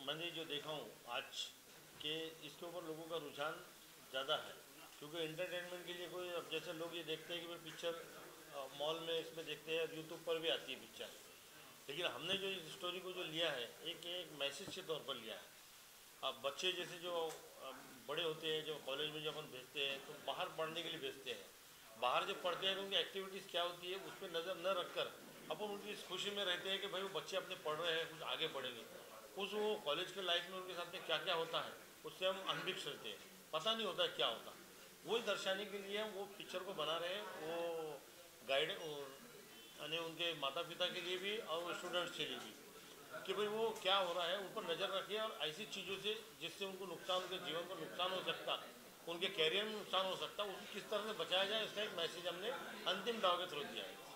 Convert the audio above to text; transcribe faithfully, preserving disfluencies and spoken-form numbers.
मैंने जो देखा हूँ आज के इसके ऊपर लोगों का रुझान ज़्यादा है, क्योंकि एंटरटेनमेंट के लिए कोई, अब जैसे लोग ये देखते हैं कि भाई पिक्चर मॉल में इसमें देखते हैं, यूट्यूब पर भी आती है पिक्चर, लेकिन हमने जो इस स्टोरी को जो लिया है एक एक मैसेज के तौर पर लिया है। अब बच्चे जैसे जो बड़े होते हैं, जो कॉलेज में जब अपन भेजते हैं तो बाहर पढ़ने के लिए भेजते हैं, बाहर जब पढ़ते हैं तो उनकी एक्टिविटीज़ क्या होती है उस पर नज़र न रखकर अपन उनकी इस खुशी में रहते हैं कि भाई वो बच्चे अपने पढ़ रहे हैं, कुछ आगे बढ़ेंगे। उस वो कॉलेज के लाइफ में उनके साथ में क्या क्या होता है उससे हम अनभिज्ञ रहते हैं, पता नहीं होता क्या होता। वही दर्शाने के लिए हम वो पिक्चर को बना रहे हैं, वो गाइड यानी उनके माता पिता के लिए भी और स्टूडेंट्स के लिए भी, कि भाई वो क्या हो रहा है उन पर नज़र रखिए, और ऐसी चीज़ों से जिससे उनको नुकसान, उनके जीवन को नुकसान हो सकता, उनके कैरियर में नुकसान हो सकता, उसको किस तरह से बचाया जाए, इसका एक मैसेज हमने अंतिम दाव के थ्रू दिया है।